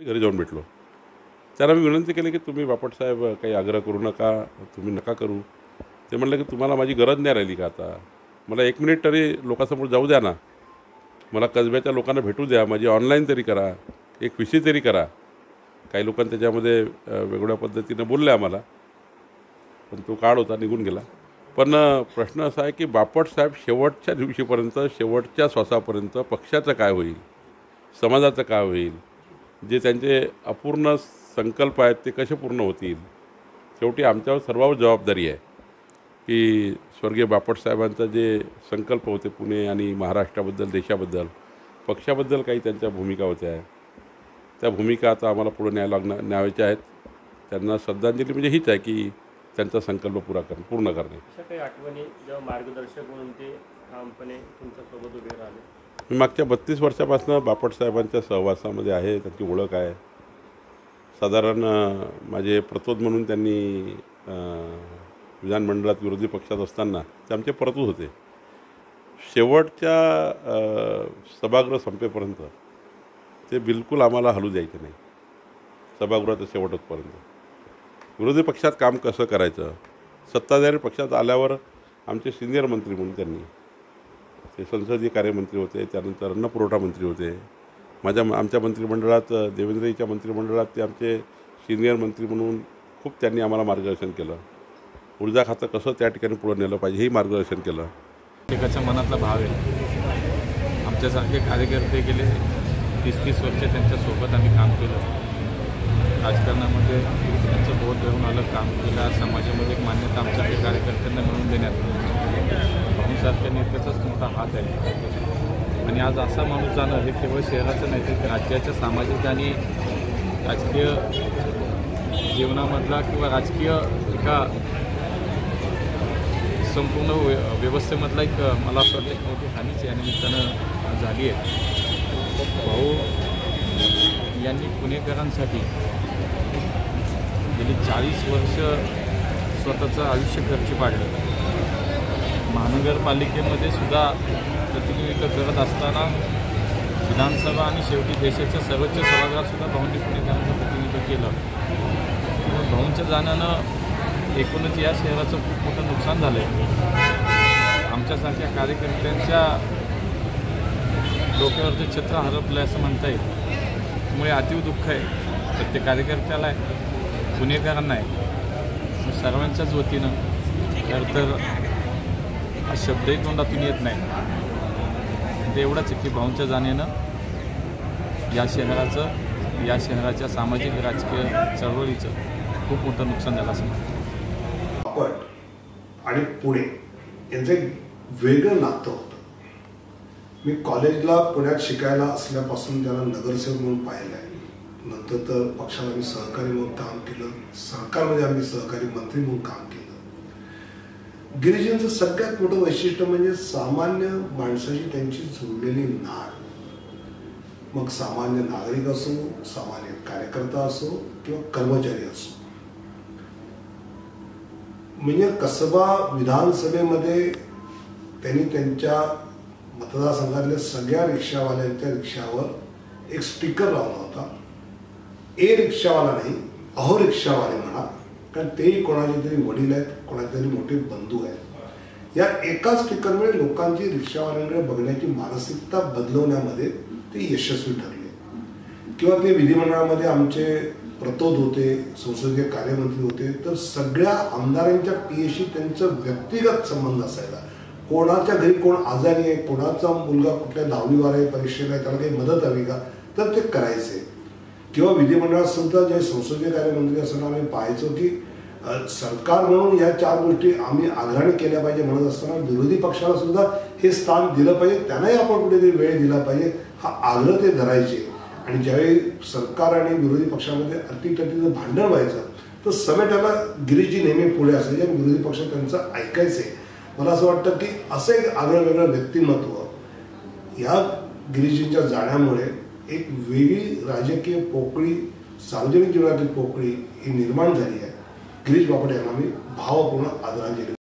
घरी जाऊन भेटलो. त्यांना मी विनंती केली की तुम्ही बापटसाहेब काही आग्रह करू नका, तुम्ही नका करू. ते म्हणले की तुम्हाला माझी गरज नाही राहिली का आता? मला 1 मिनिट तरी लोकांसमोर जाऊ द्या ना. मला कसब्याच्या लोकांना भेटू द्या. माझी ऑनलाईन तरी करा, एक विषय तरी करा. काही लोकांनी त्याच्यामध्ये वेगवेगळ्या पद्धतीनं बोलले आम्हाला, पण तो काळ होता, निघून गेला. पण प्रश्न असा आहे की बापटसाहेब शेवटच्या दिवशीपर्यंत, शेवटच्या श्वासापर्यंत पक्षाचं काय होईल, समाजाचं काय होईल, जे त्यांचे अपूर्ण संकल्प आहेत ते कसे पूर्ण होतील. शेवटी आमच्यावर सर्वांवर जबाबदारी आहे की स्वर्गीय बापटसाहेबांचा जे संकल्प होते पुणे आणि महाराष्ट्राबद्दल, देशाबद्दल, पक्षाबद्दल काही त्यांच्या भूमिका होत्या, त्या भूमिका आता आम्हाला पुढे न्यायच्या आहेत. त्यांना श्रद्धांजली म्हणजे हीच आहे की त्यांचा संकल्प पूर्ण करणे. अशा काही आठवणी जेव्हा मार्गदर्शक म्हणून ते ठामपणे तुमच्यासोबत उभे राहिले? मी मागच्या 32 वर्षापासून बापटसाहेबांच्या सहवासामध्ये आहे, त्यांची ओळख आहे. साधारण माझे प्रतोद म्हणून त्यांनी विधानमंडळात विरोधी पक्षात असताना ते आमचे प्रतोद होते. शेवटच्या सभागृह संपेपर्यंत ते बिलकुल आम्हाला हलू द्यायचे नाही, सभागृहाचं शेवटपर्यंत. विरोधी पक्षात काम कसं करायचं, सत्ताधारी पक्षात आल्यावर आमचे सिनियर मंत्री म्हणून त्यांनी, ते संसदीय कार्यमंत्री होते, त्यानंतर अन्न पुरवठा मंत्री होते. आमच्या मंत्रिमंडळात, देवेंद्रजीच्या मंत्रिमंडळात ते आमचे सिनियर मंत्री म्हणून खूप त्यांनी आम्हाला मार्गदर्शन केलं. ऊर्जा खातं कसं त्या ठिकाणी पुढे नेलं पाहिजे हेही मार्गदर्शन केलं. प्रत्येकाच्या मनातला भाव आहे. आमच्यासारखे कार्यकर्ते गेले 30-30 वर्ष त्यांच्यासोबत आम्ही काम केलं. राजकारणामध्ये त्यांचं बोध घेऊन आलं, काम केलं. समाजामध्ये एक मान्यता आमच्यासारख्या कार्यकर्त्यांना मिळवून देण्यात भाऊसारख्या नेत्याचाच मोठा हात आहे. आणि आज असा माणूस जाणं हे केवळ शहराचं नाही, तर राज्याच्या सामाजिक आणि राजकीय जीवनामधला किंवा राजकीय एका संपूर्ण व्यवस्थेमधला एक मला असं वाटतं एक मोठी हानीच या निमित्तानं झाली आहे. भाऊ यांनी पुणेकरांसाठी गेली 40 वर्ष स्वतःचं आयुष्य खर्ची पाडलं. महानगरपालिकेमध्ये सुद्धा प्रतिनिधित्व करत असताना विधानसभा आणि शेवटी देशाच्या सर्वोच्च सभागृहातसुद्धा भाऊंनी पुणेकरांचं प्रतिनिधित्व केलं. भाऊंच्या जाण्यानं एकूणच या शहराचं खूप मोठं नुकसान झालं आहे. आमच्यासारख्या कार्यकर्त्यांच्या डोक्यावरचं छत्र हरपलं आहे असं म्हणता येईल. त्यामुळे अतीव दुःख आहे, प्रत्येक कार्यकर्त्याला आहे, पुणेकरांना आहे. सर्वांच्याच वतीनं खरं तर हा शब्दही तोंडातून येत नाही. ते एवढंच आहे की भाऊंच्या जाण्यानं या शहराच्या सामाजिक राजकीय चळवळीचं खूप मोठं नुकसान झालं असं म्हणतात. बापट आणि पुणे यांचं एक वेगळं नातं होतं. मी कॉलेजला पुण्यात शिकायला असल्यापासून त्याला नगरसेवक म्हणून पाहिलं आहे. नंतर तर पक्षाला मी सहकारी म्हणून काम केलं, सरकारमध्ये आम्ही सहकारी मंत्री म्हणून काम केलं. गिरीजींचं सगळ्यात मोठं वैशिष्ट्य म्हणजे सामान्य माणसाची त्यांची जोडलेली नाळ. मग सामान्य नागरिक असो, सामान्य कार्यकर्ता असो किंवा कर्मचारी असो. म्हणजे कसबा विधानसभेमध्ये त्यांनी त्यांच्या मतदारसंघातल्या सगळ्या रिक्षावाल्यांच्या रिक्षावर एक स्टिकर लावला होता. ए रिक्षावाला नाही, अहो रिक्षावाले म्हणा, कारण तेही कोणाचे तरी वडील आहेत, कोणाचे तरी मोठे बंधू आहेत. या एका स्टिकरमुळे लोकांची रिक्षावाल्यांकडे बघण्याची मानसिकता बदलवण्यामध्ये ते यशस्वी ठरले. किंवा ते विधिमंडळामध्ये आमचे प्रतोद होते, संसदीय कार्यमंत्री होते, तर सगळ्या आमदारांच्या पीएशी त्यांचं व्यक्तिगत संबंध असायचा. कोणाच्या घरी कोण आजारी आहे, कोणाचा मुलगा कुठल्या 10वी 12वी परीक्षेला आहे, त्याला काही मदत हवी का, तर ते करायचे. किंवा विधिमंडळात सुद्धा जे संसदीय कार्यमंत्री असताना आम्ही पाहायचो की सरकार म्हणून या 4 गोष्टी आम्ही आग्रहाने केल्या पाहिजे म्हणत असताना विरोधी पक्षाला सुद्धा हे स्थान दिलं पाहिजे, त्यांनाही आपण कुठेतरी वेळ दिला पाहिजे हा आग्रह ते धरायचे. आणि ज्यावेळी सरकार आणि विरोधी पक्षामध्ये अटीतटीचं भांडण व्हायचं तर समेटाला गिरीजी नेहमी पुढे असायचे आणि विरोधी पक्ष त्यांचं ऐकायचे. मला असं वाटतं की असं एक आगळं वेगळं व्यक्तिमत्व या गिरीजींच्या जाण्यामुळे एक वेगळी राजकीय पोकळी, सार्वजनिक जीवनातील पोकळी ही निर्माण झाली आहे. गिरीश बापट यांना मी भावपूर्ण आदरांजली